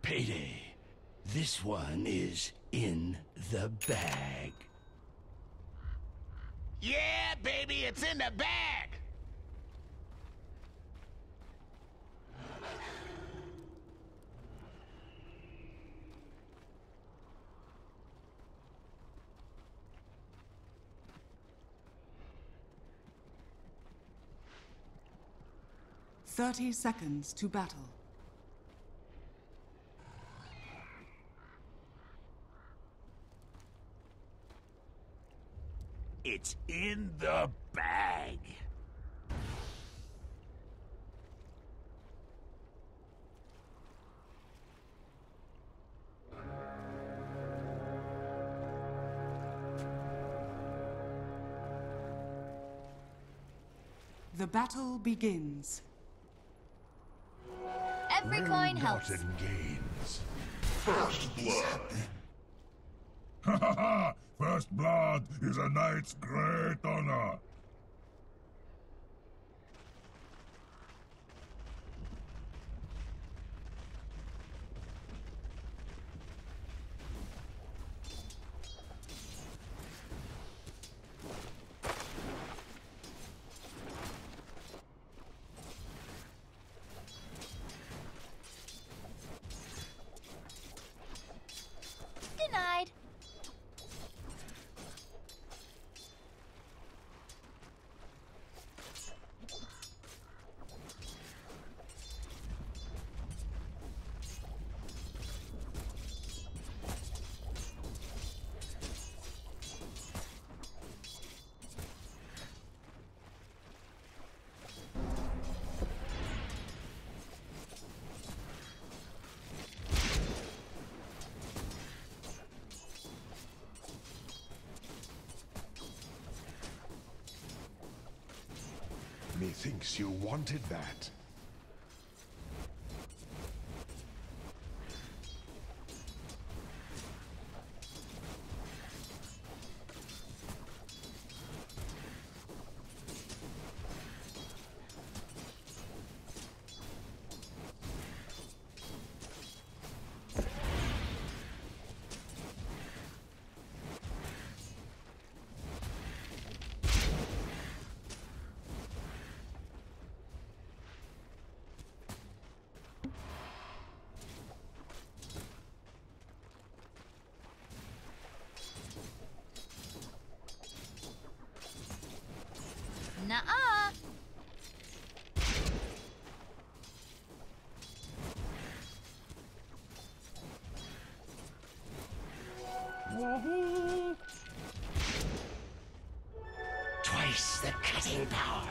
Payday. This one is in the bag. Yeah, baby, it's in the bag! "30 seconds to battle." It's in the bag. The battle begins. Every coin helps. Norton gains. First blood. Ha ha ha! First blood is a knight's great honor. Denied. Methinks you wanted that. Nuh-uh. Twice the cutting power.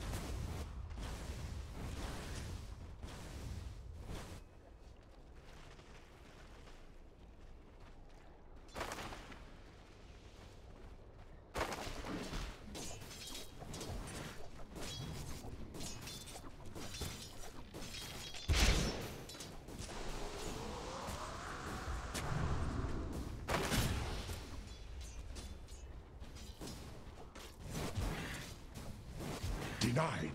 Denied.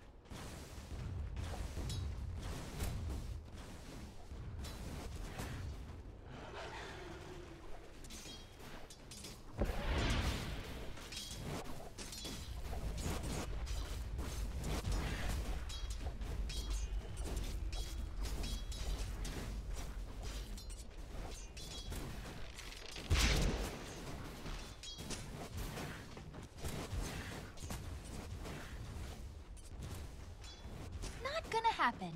Not gonna happen.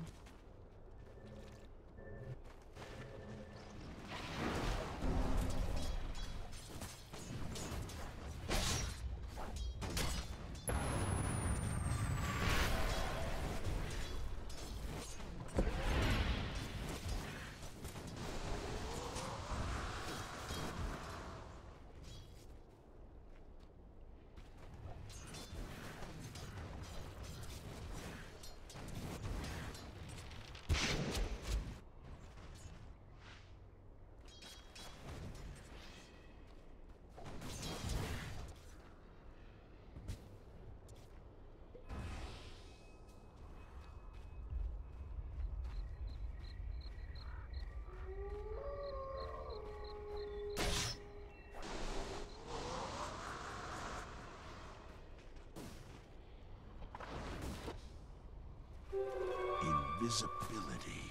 invisibility.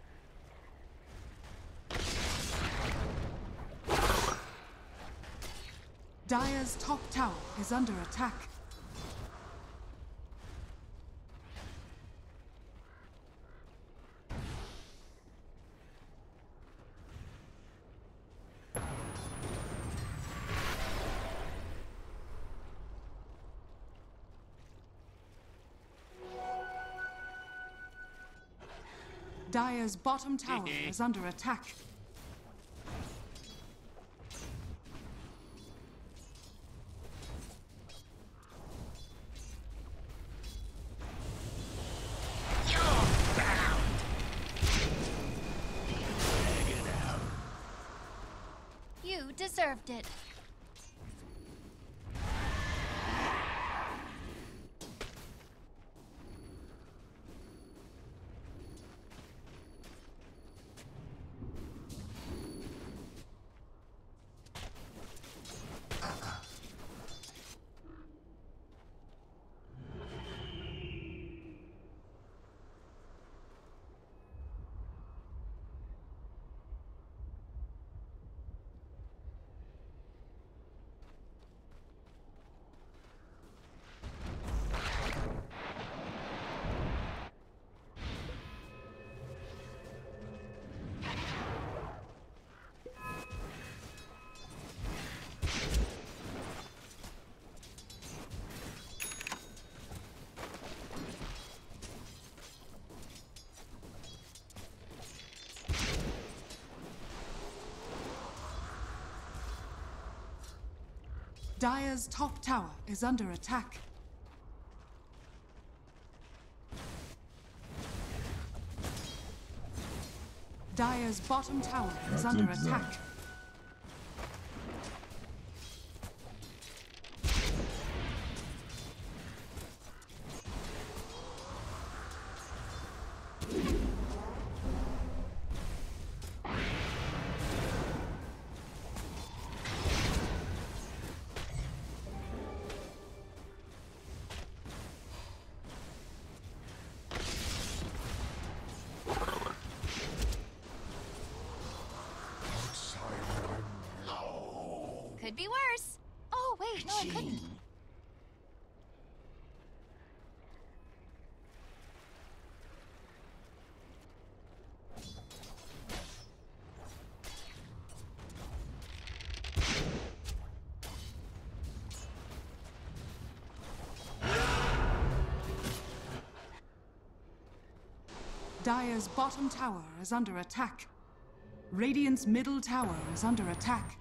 Dire's top tower is under attack. Dire's bottom tower is under attack. You deserved it. Dire's top tower is under attack. Dire's bottom tower is under attack. Could be worse. Oh, wait, no, I couldn't. Dire's bottom tower is under attack. Radiant's middle tower is under attack.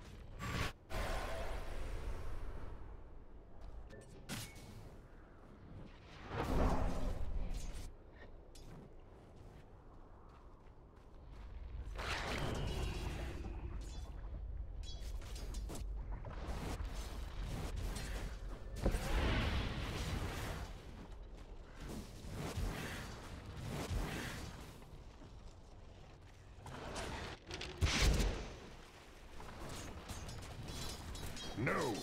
No!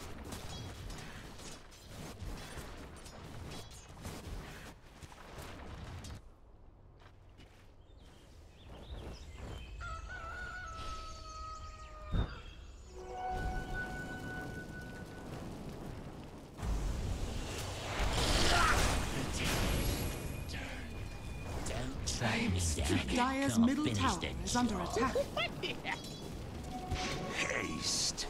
Dire's middle tower is under attack. Haste.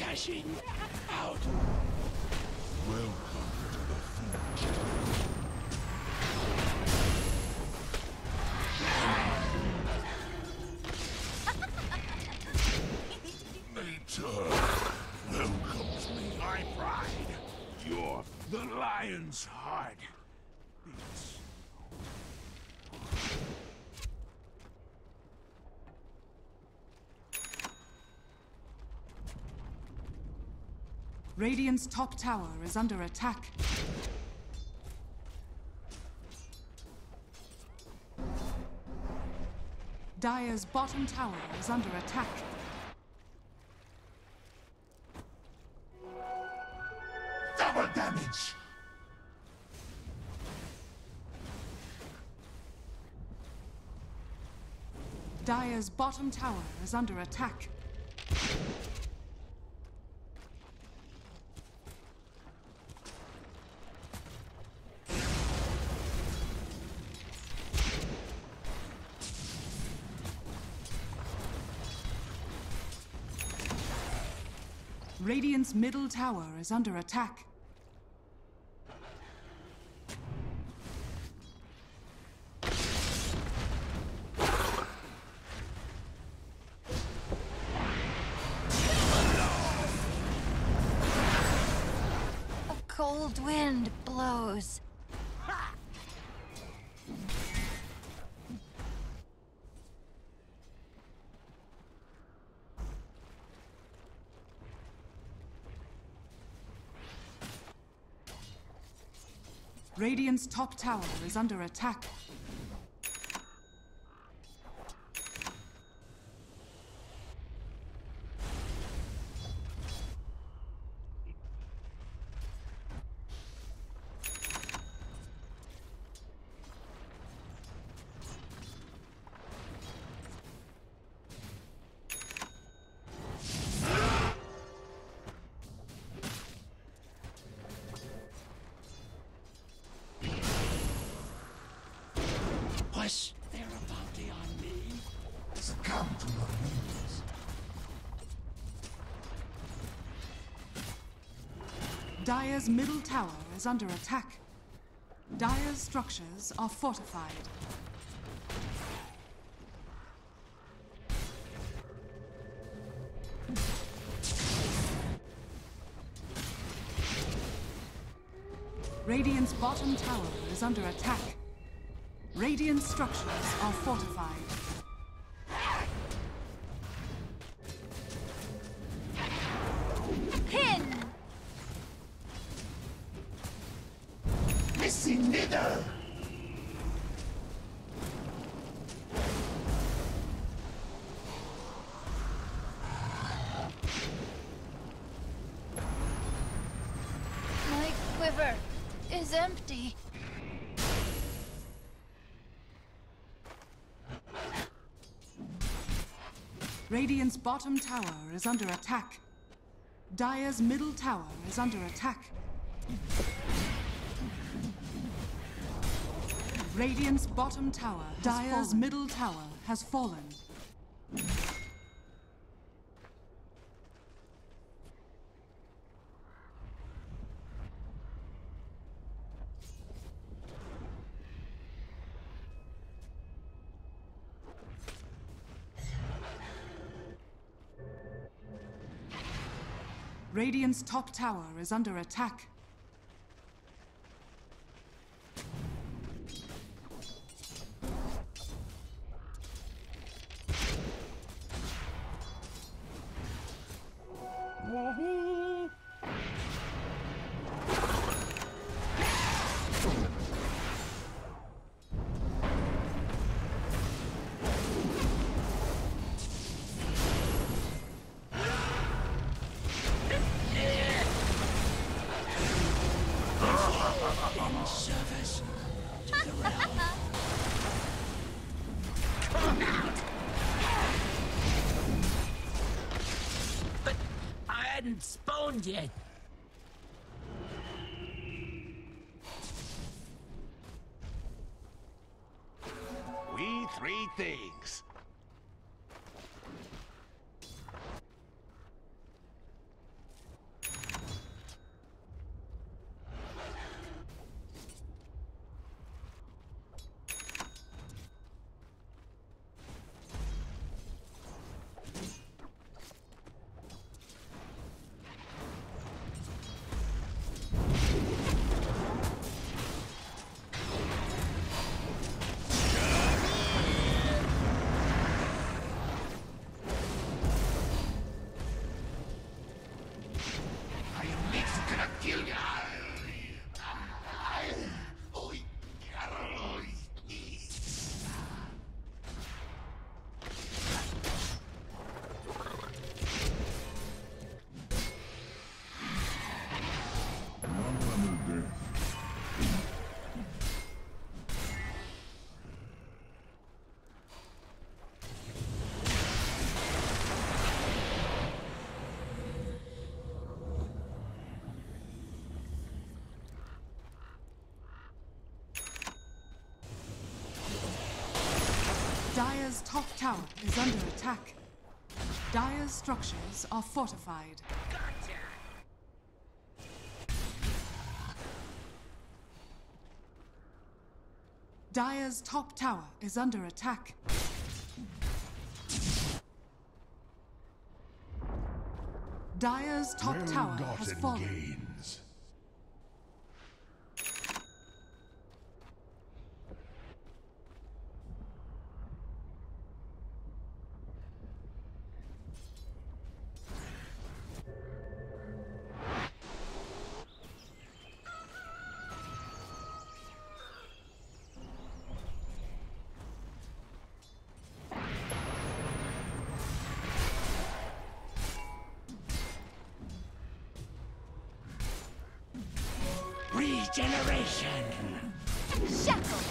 crashing out. Welcome to the future. Nature welcomes me. My pride. You're the lion's heart. Beats. Radiant's top tower is under attack. Dire's bottom tower is under attack. Double damage! Dire's bottom tower is under attack. Radiant's middle tower is under attack. A cold wind blows. Radiant's top tower is under attack. Was there a bounty on me? Succumb to your needs. Dire's middle tower is under attack. Dire's structures are fortified. Radiant's bottom tower is under attack. Radiant structures are fortified. Pin! Missing needle! My quiver is empty. Radiant's bottom tower is under attack. Dire's middle tower is under attack. Radiant's bottom tower, Dire's middle tower has fallen. Radiant's top tower is under attack. In service to the realm. But I hadn't spawned yet. We three things. Dire's top tower is under attack. Dire's structures are fortified. Dire's top tower is under attack. Dire's top tower has fallen. Gains. Regeneration! Shackle!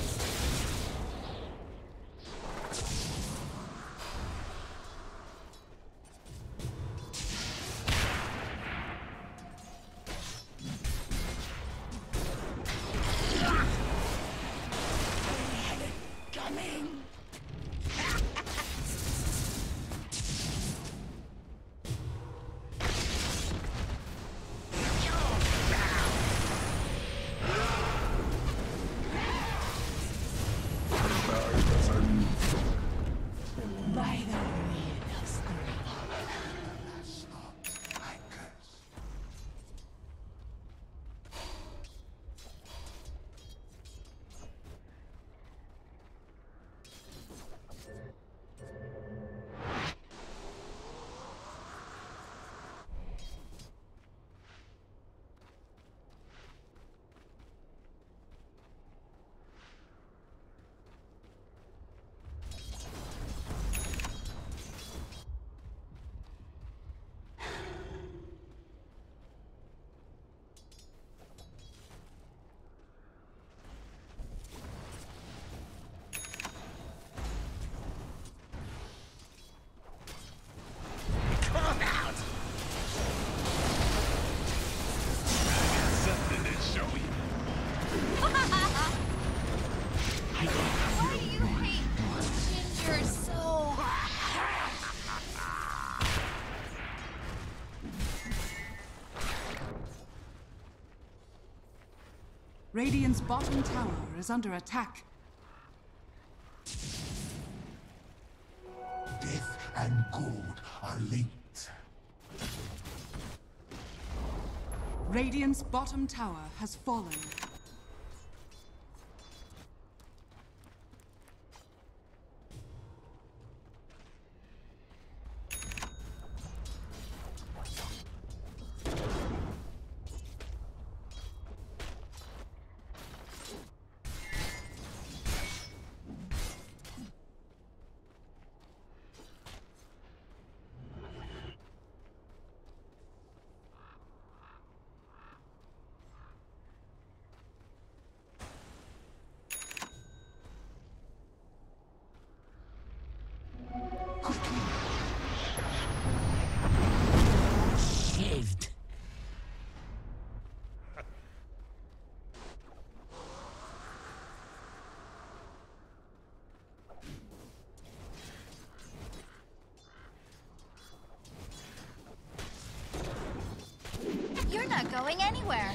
Radiant's bottom tower is under attack. Death and gold are linked. Radiant's bottom tower has fallen. Shaved. You're not going anywhere.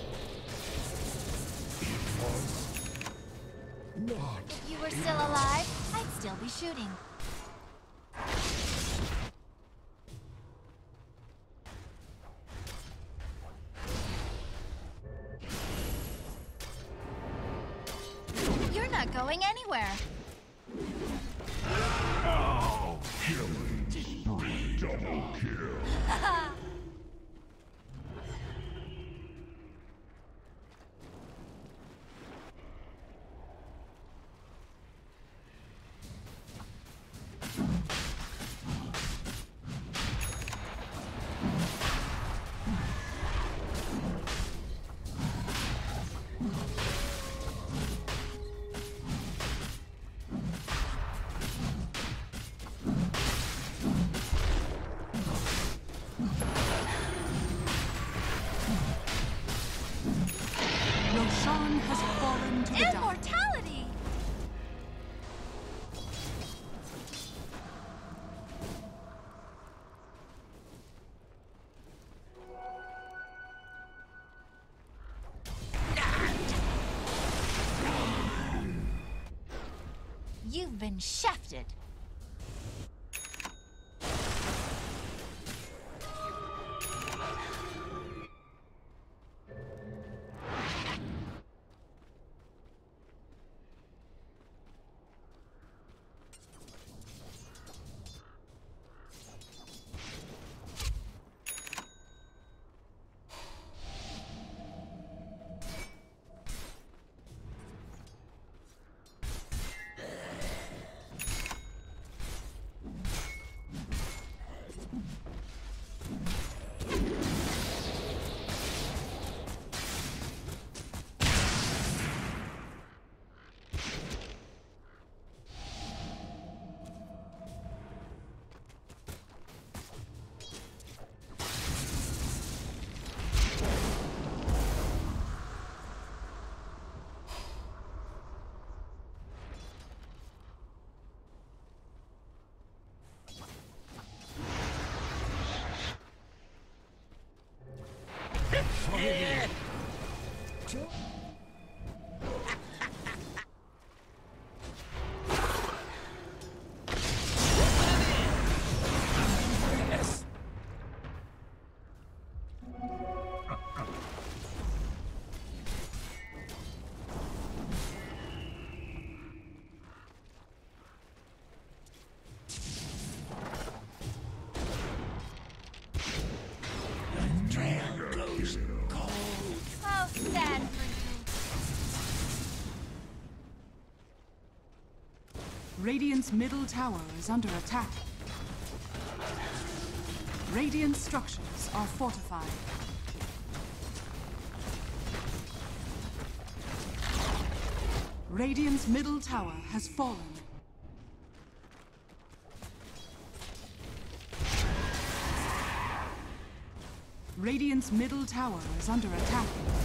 Not. If you were still alive, I'd still be shooting. You're not going anywhere. Oh, killing spree. Double kill. Roshan has fallen to the dark. Immortality! You've been shafted. How sad for you. Radiant's middle tower is under attack. Radiant structures are fortified. Radiant's middle tower has fallen. Radiant's middle tower is under attack.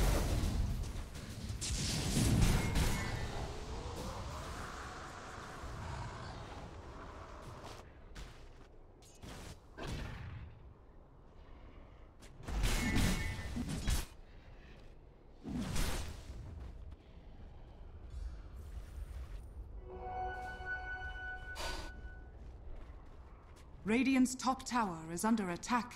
Radiant's top tower is under attack.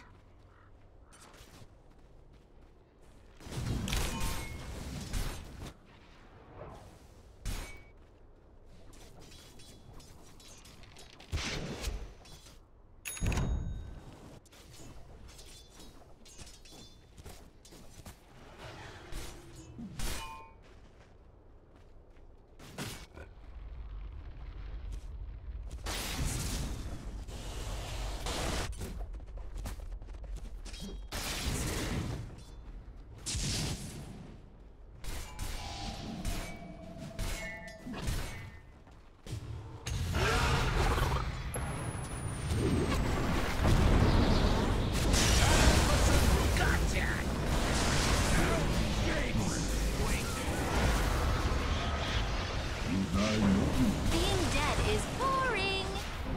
Being dead is boring.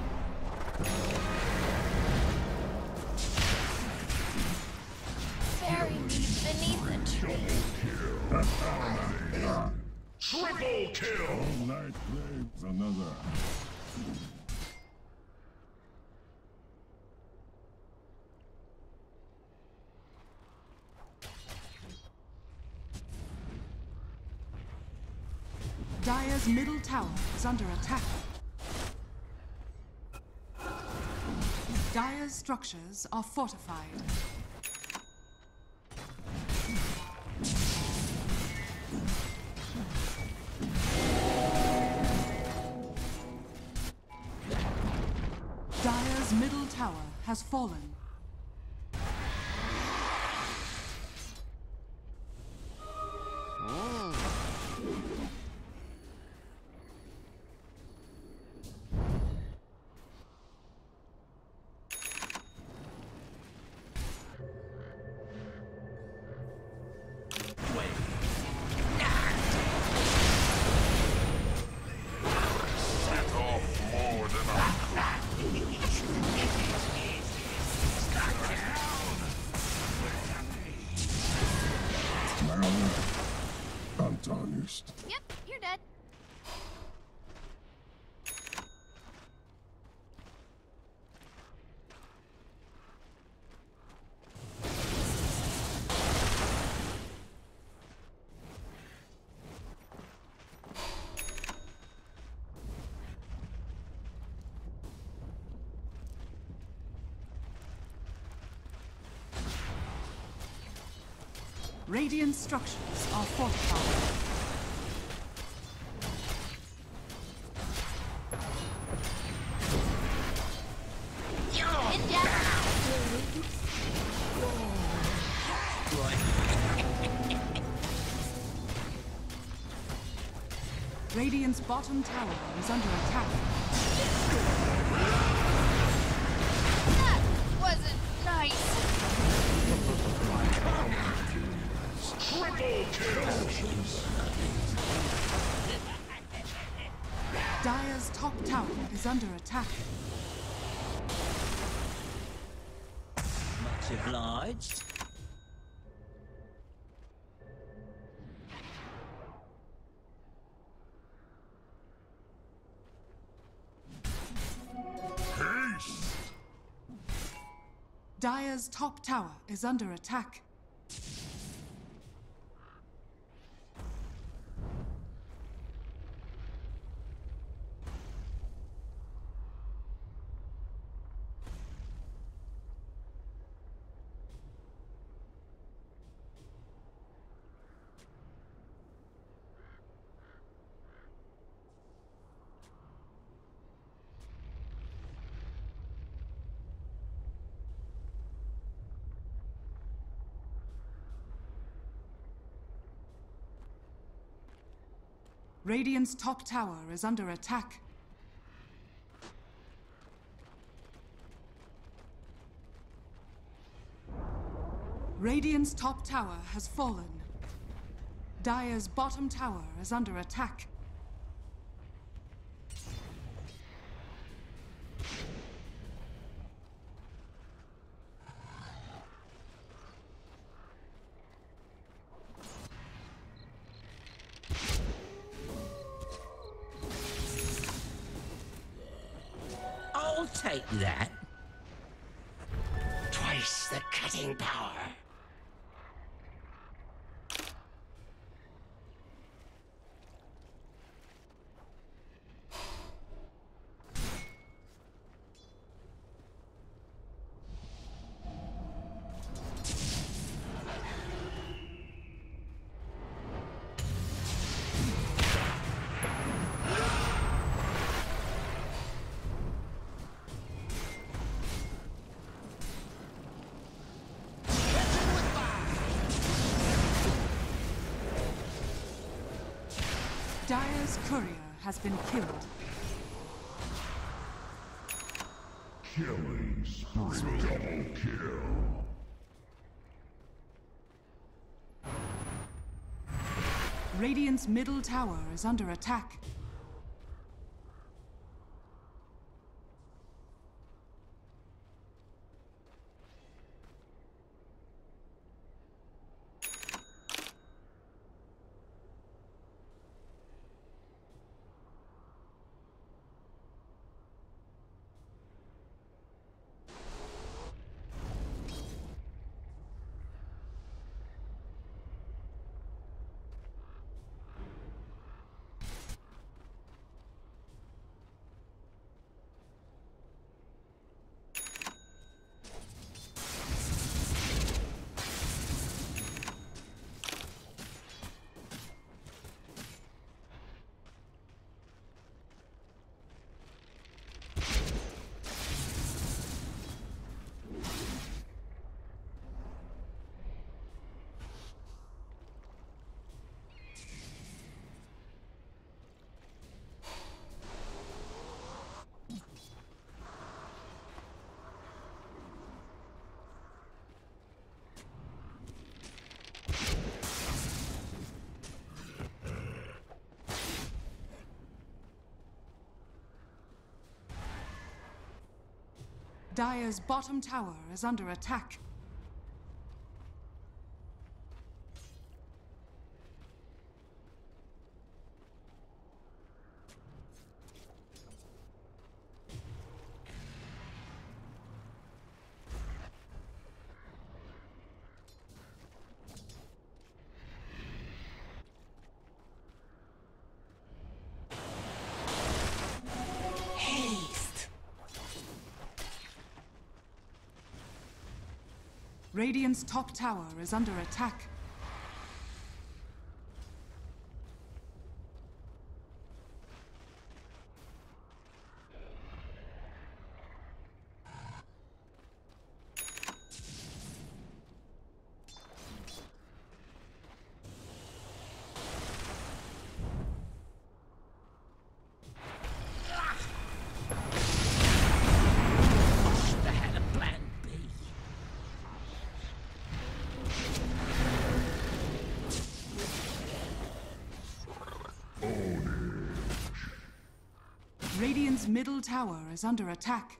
Bury me beneath a tree. Triple kill! Night plagues another. Dire's middle tower is under attack. Dire's structures are fortified. Dire's middle tower has fallen. I'm tarnished. Yep, you're dead. Radiant structures are fortified. Radiant's bottom tower is under attack. That wasn't nice. Triple kill! Dire's top tower is under attack. Much obliged. Dire's top tower is under attack. Radiant's top tower is under attack. Radiant's top tower has fallen. Dire's bottom tower is under attack. I'll take that. Twice the cutting power. Dire's courier has been killed. Killing spree. Double kill. Radiant's middle tower is under attack. Dire's bottom tower is under attack. Radiant's top tower is under attack. Radiant's middle tower is under attack.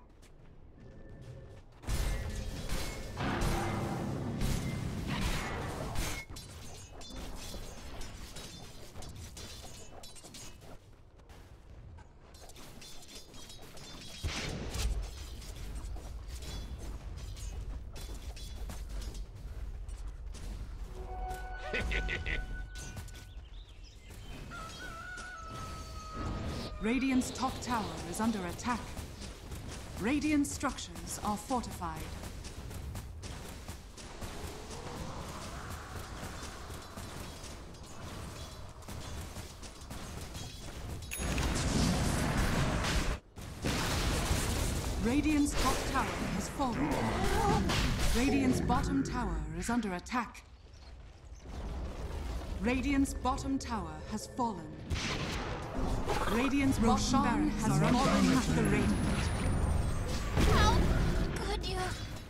Radiant's top tower is under attack. Radiant structures are fortified. Radiant's top tower has fallen. Radiant's bottom tower is under attack. Radiant's bottom tower has fallen. Radiant's bottom barracks has fallen at the Radiant. How could you?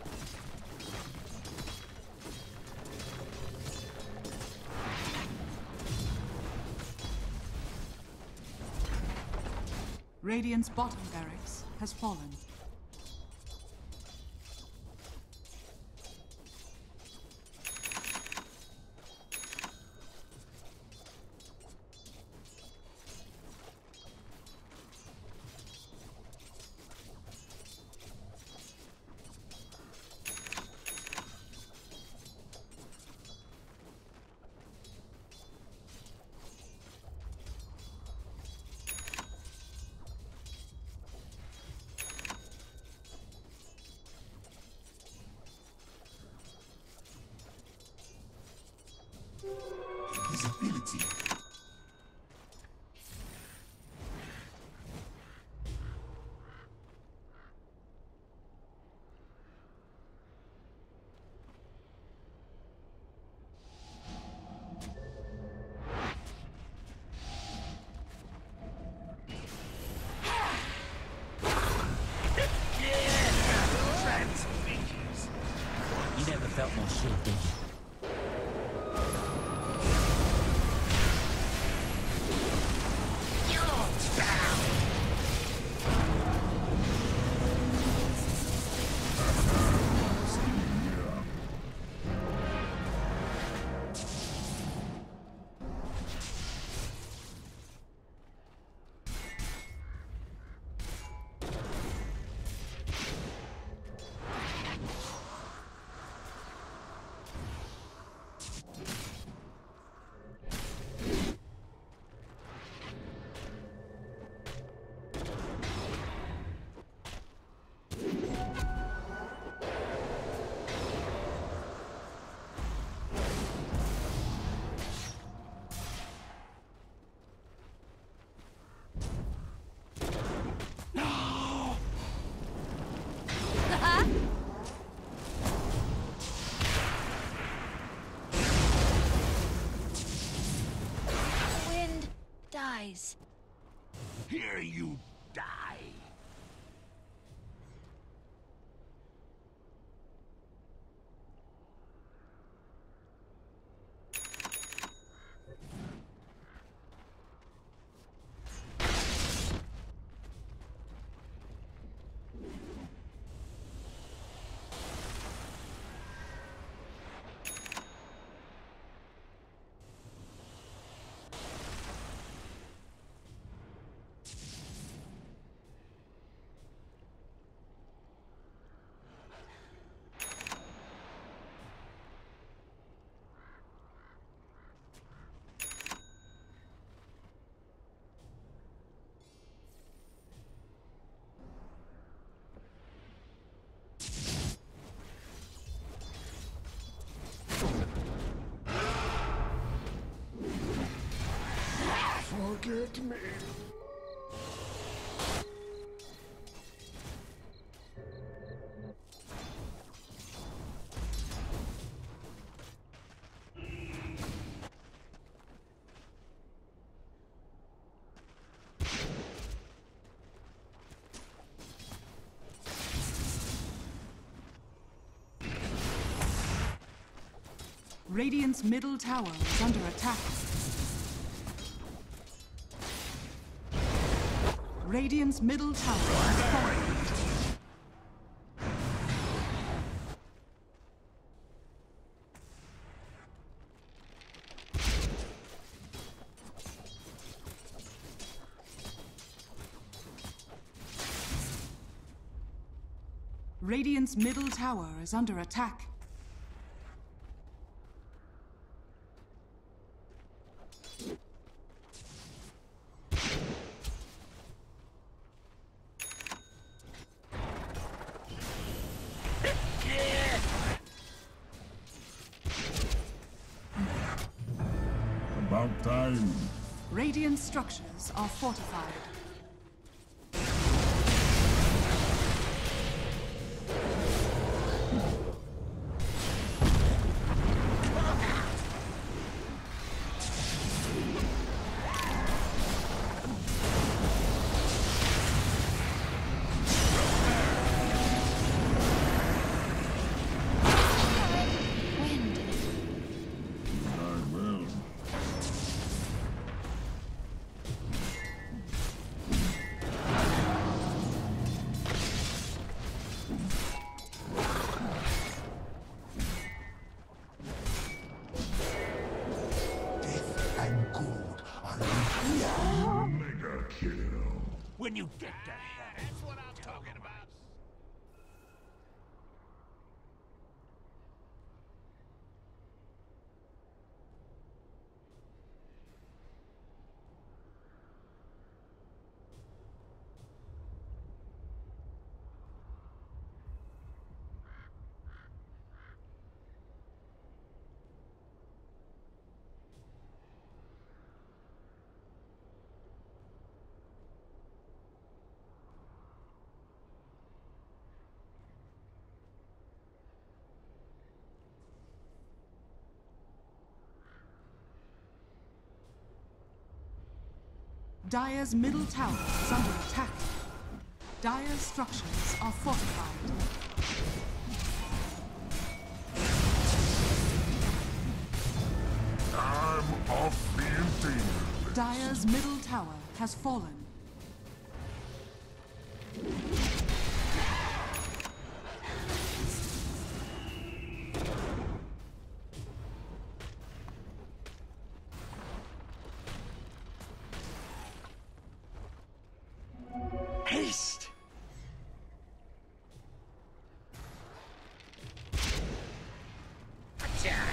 Radiant's bottom barracks has fallen. Visibility. You never felt more shit, did you? Dies. Here you die. Forget me. Radiant's middle tower is under attack. Radiant's middle tower has fallen. Radiant's middle tower is under attack. About time. Radiant structures are fortified. Mega kill. When you get to hell. That's what I'm talking about. Dire's middle tower is under attack. Dire's structures are fortified. I'm off being dangerous. Dire's middle tower has fallen. Haste! Attack!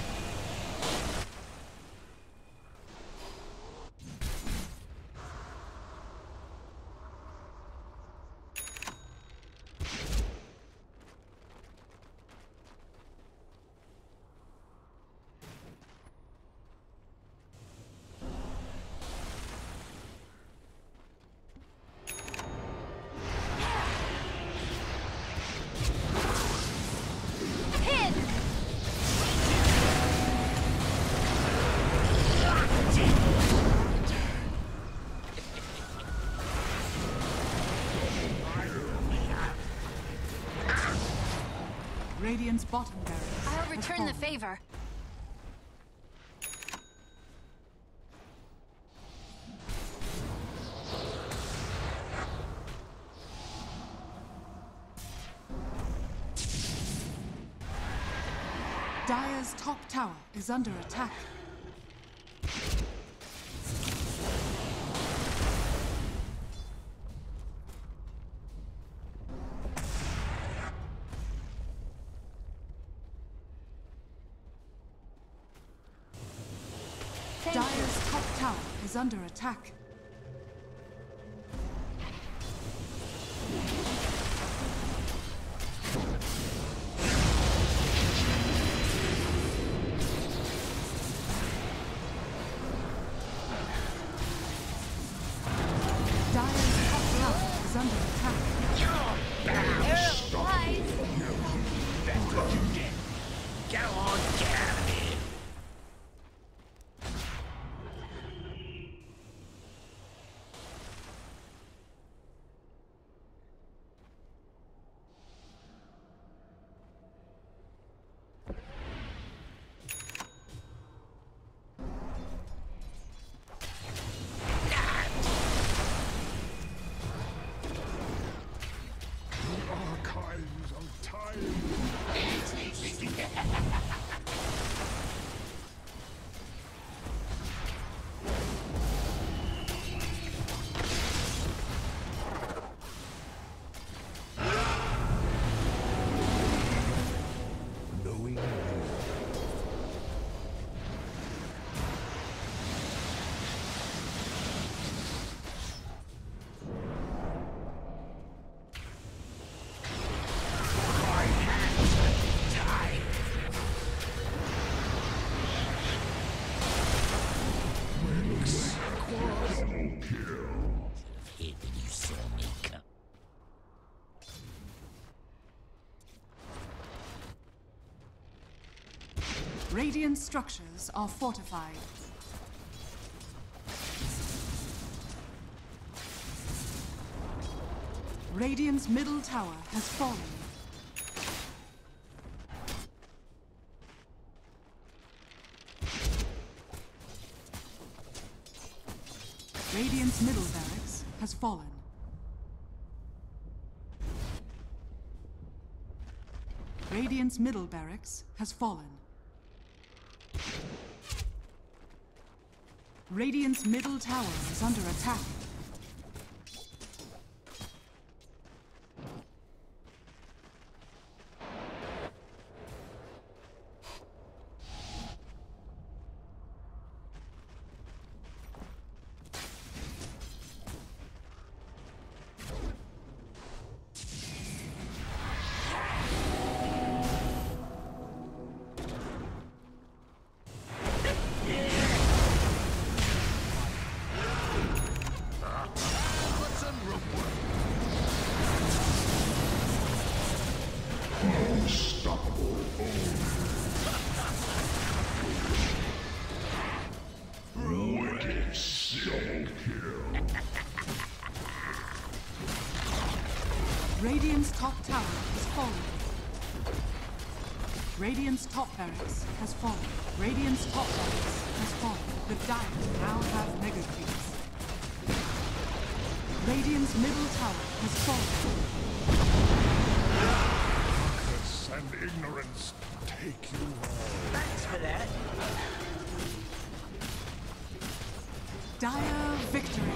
Radiant's bottom barracks I'll have return the fallen. favor. Dire's top tower is under attack. Dire's top tower is under attack. Dire's top tower is under attack. Get on, get out of here! Radiant structures are fortified. Radiant's middle tower has fallen. Radiant's middle barracks has fallen. Radiant's middle barracks has fallen. Radiant's middle tower is under attack. Radiant's top tower has fallen. Radiant's top barracks has fallen. Radiant's top barracks has fallen. The Dire now have mega creeps. Radiant's middle tower has fallen. Darkness and ignorance take you all. Thanks for that. Dire victory.